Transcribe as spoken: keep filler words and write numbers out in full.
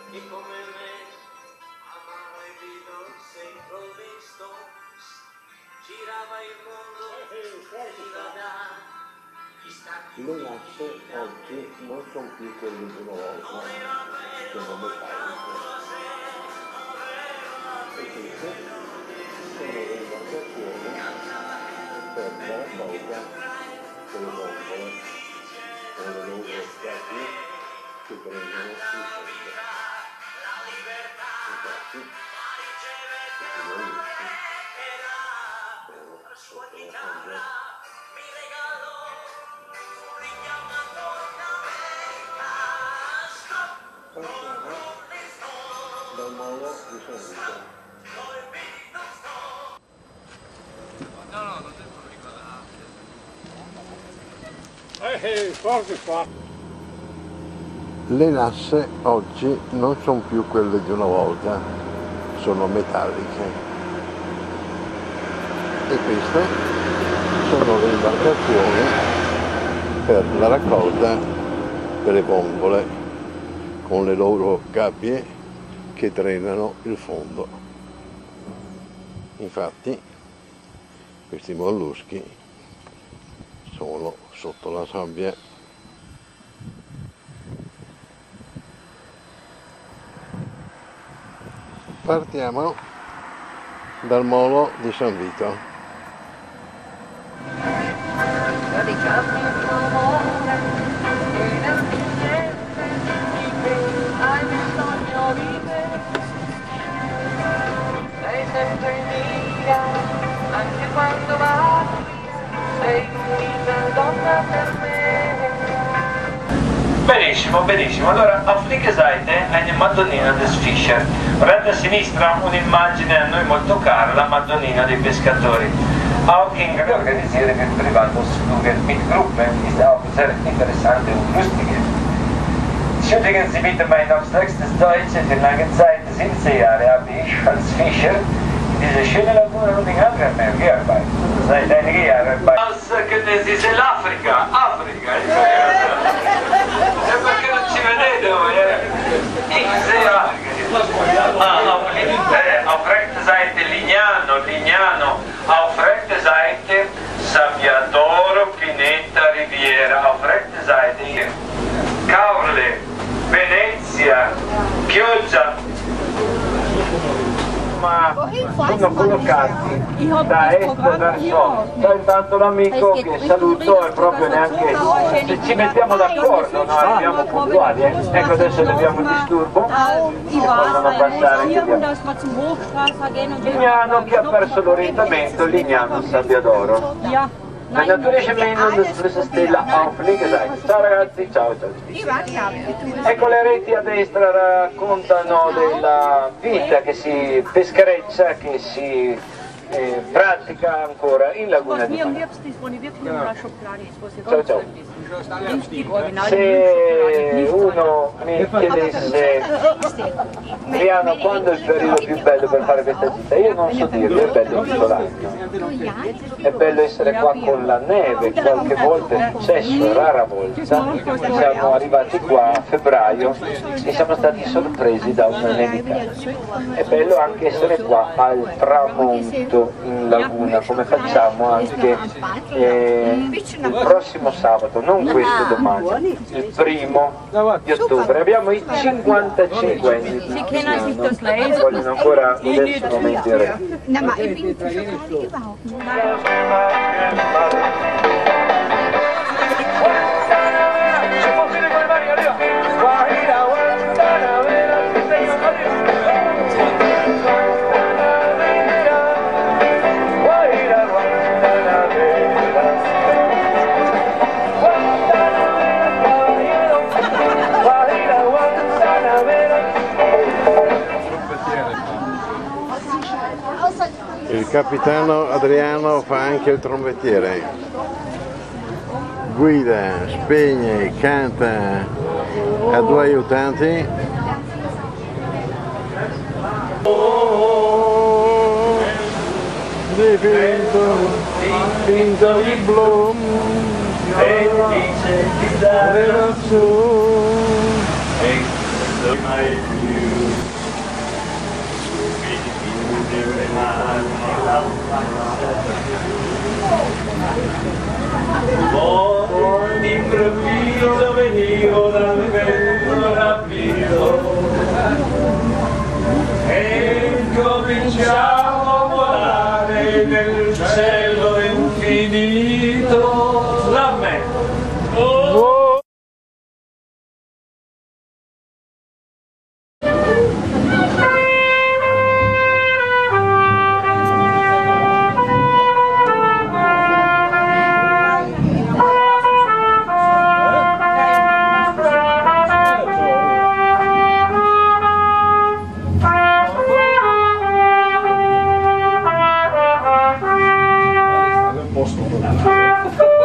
E come me amava i Beatles e i Rolling Stones, girava il mondo fino dagli Stati Le nasse oggi non sono più quelle di una volta, sono metalliche. E queste sono le imbarcazioni per la raccolta delle bombole, con le loro gabbie che prendono il fondo. Infatti, questi molluschi sono sotto la sabbia. Partiamo dal molo di San Vito. No, no, non devo ricordare. Eh, forte qua. Le nasse oggi non sono più quelle di una volta, sono metalliche. E queste sono le imbarcazioni per la raccolta delle bombole, con le loro gabbie che drenano il fondo. Infatti questi molluschi sono sotto la sabbia. Partiamo dal molo di San Vito. Sei sempre mia, anche quando vai, sei l'unica donna per me. Benissimo, benissimo. Allora, auf linke Seite eine Madonnina des Fischer. Guardate a sinistra un'immagine a noi molto cara, la Madonnina dei pescatori. Auch in Wir organisieren den Privatbusflüge mit Gruppen, ist auch sehr interessant und lustig. Entschuldigen Sie bitte mein abstraktes Deutsch, für lange Zeit, siebzehn Jahre habe ich als Fischer in dieser schönen Laguna und in anderen Meeren gearbeitet. Seit einigen Jahren bei... Als che ne dice l'Africa, Africa, e perché non ci vedete voi, eh? Ah, auf, eh, auf rechte Seite Lignano, Lignano, auf rechte Seite Sabbiadoro, Pineta, Riviera, auf rechte Seite Caorle, Venezia, Chioggia. Ma sono collocati da est verso ovest. Da intanto l'amico che saluto è proprio neanche, se ci mettiamo d'accordo noi arriviamo puntuali, eh. Ecco adesso abbiamo il disturbo, possono passare Lignano che ha perso l'orientamento, Lignano Sabbiadoro. La Naturische Meno des Flusses della auf linke Seite. Ciao ragazzi, ciao ciao. Ecco le reti a destra raccontano della vita che si peschereccia, che si eh, pratica ancora in Laguna di Mare. Ciao ciao. Se uno mi chiedesse Adriano quando è il periodo più bello per fare questa gita, io non so dirlo, è bello tutto l'anno. È bello essere qua con la neve, qualche volta è successo, rara volta. Siamo arrivati qua a febbraio e siamo stati sorpresi da una nevicata. È bello anche essere qua al tramonto in laguna, come facciamo anche eh, il prossimo sabato, non questo domani, il primo di ottobre. Abbiamo i cinquantacinque anni di Tiziano, vogliono ancora godersi un momento in re. Na, maar ik vind het zo überhaupt nicht. Il capitano Adriano fa anche il trombettiere, guida, spegne, canta, ha due aiutanti. Oh, dipinto, dipinto di blu, e dice di dare lassù. Poi d'improvviso venivo dal vento rapido e cominciamo a volare nel cielo infinito. La me. Oh. Posto.